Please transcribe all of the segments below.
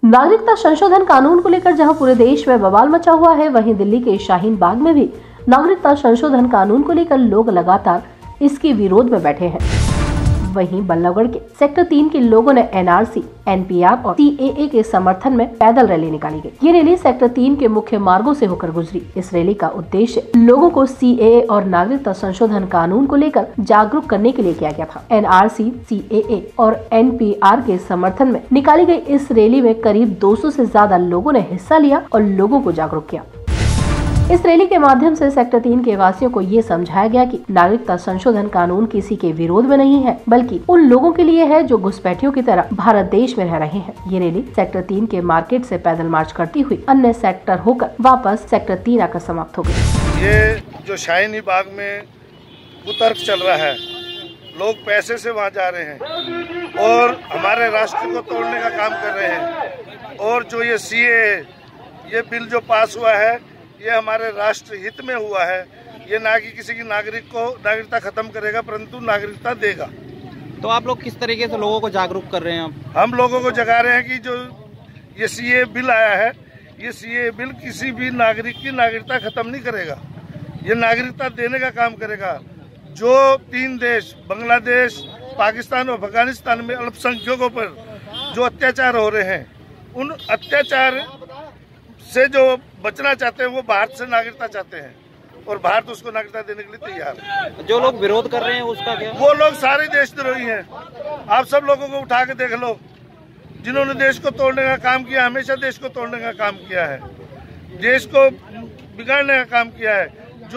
नागरिकता संशोधन कानून को लेकर जहां पूरे देश में बवाल मचा हुआ है, वहीं दिल्ली के शाहीन बाग में भी नागरिकता संशोधन कानून को लेकर लोग लगातार इसके विरोध में बैठे हैं। वहीं बल्लभगढ़ के सेक्टर 3 के लोगों ने एनआरसी, एनपीआर और सीएए के समर्थन में पैदल रैली निकाली गई। ये रैली सेक्टर 3 के मुख्य मार्गों से होकर गुजरी। इस रैली का उद्देश्य लोगों को सीएए और नागरिकता संशोधन कानून को लेकर जागरूक करने के लिए किया गया था। एनआरसी, सीएए और एनपीआर के समर्थन में निकाली गई इस रैली में करीब 200 से ज्यादा लोगों ने हिस्सा लिया और लोगों को जागरूक किया। इस रैली के माध्यम से सेक्टर 3 के वासियों को ये समझाया गया कि नागरिकता संशोधन कानून किसी के विरोध में नहीं है, बल्कि उन लोगों के लिए है जो घुसपैठियों की तरह भारत देश में रह रहे हैं। ये रैली सेक्टर 3 के मार्केट से पैदल मार्च करती हुई अन्य सेक्टर होकर वापस सेक्टर 3 आकर समाप्त हो गई। ये जो शाहीन बाग में कुतर्क चल रहा है, लोग पैसे से वहाँ जा रहे हैं और हमारे राष्ट्र को तोड़ने का काम कर रहे हैं। और जो ये सीएए ये बिल जो पास हुआ है, ये हमारे राष्ट्र हित में हुआ है। ये ना कि किसी की नागरिकता खत्म करेगा, परंतु नागरिकता देगा। तो आप लोग किस तरीके से लोगों को जागरूक कर रहे हैं? हम लोगों को जगा रहे हैं कि जो ये सीएए बिल आया है, ये सीएए बिल किसी भी नागरिक की नागरिकता खत्म नहीं करेगा, ये नागरिकता देने का काम करेगा। जो 3 देश बांग्लादेश, पाकिस्तान और अफगानिस्तान में अल्पसंख्यकों पर जो अत्याचार हो रहे हैं, उन अत्याचार से जो बचना चाहते हैं वो भारत से नागरिकता चाहते हैं और भारत उसको नागरिकता देने के लिए तैयार है। जो लोग विरोध कर रहे हैं उसका क्या? वो लोग सारे देशद्रोही हैं। आप सब लोगों को उठा के देख लो, जिन्होंने देश को तोड़ने का काम किया, हमेशा देश को तोड़ने का काम किया है, देश को बिगाड़ने का काम किया है।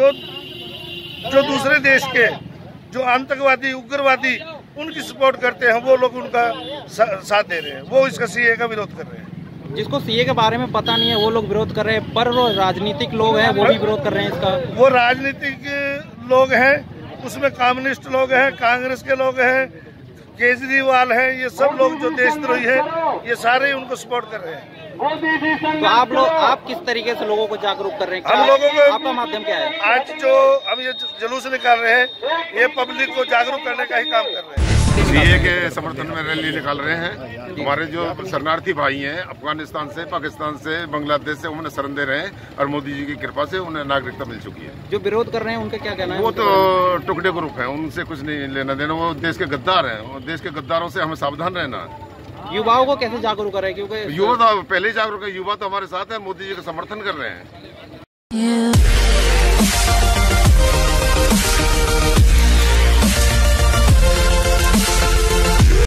जो दूसरे देश के जो आतंकवादी, उग्रवादी उनकी सपोर्ट करते हैं, वो लोग उनका साथ दे रहे हैं, वो इसका सीए का विरोध कर रहे हैं। जिसको सीए के बारे में पता नहीं है वो लोग विरोध कर रहे हैं, पर वो राजनीतिक लोग हैं वो भी विरोध कर रहे हैं इसका। वो राजनीतिक लोग हैं, उसमें कम्युनिस्ट लोग हैं, कांग्रेस के लोग हैं, केजरीवाल हैं, ये सब लोग जो देशद्रोही हैं, ये सारे उनको सपोर्ट कर रहे हैं। तो आप किस तरीके से लोगों को जागरूक कर रहे हैं? हम लोगों को आपका माध्यम क्या है? आज जो हम ये जुलूस निकाल रहे हैं, ये पब्लिक को जागरूक करने का ही काम कर रहे हैं। सीए के समर्थन में रैली निकाल रहे हैं। हमारे जो शरणार्थी भाई हैं अफगानिस्तान से, पाकिस्तान से, बांग्लादेश से, उन्हें शरण दे रहे हैं और मोदी जी की कृपा से उन्हें नागरिकता मिल चुकी है। जो विरोध कर रहे हैं उनका क्या कहना है? वो तो टुकड़े ग्रुप है, उनसे कुछ नहीं लेना देना, वो देश के गद्दार हैं। वो देश के गद्दारों से हमें सावधान रहना है। युवाओं को कैसे जागरूक करें? क्योंकि युवा तो पहले ही जागरूक है, युवा तो हमारे साथ है, मोदी जी का समर्थन कर रहे हैं।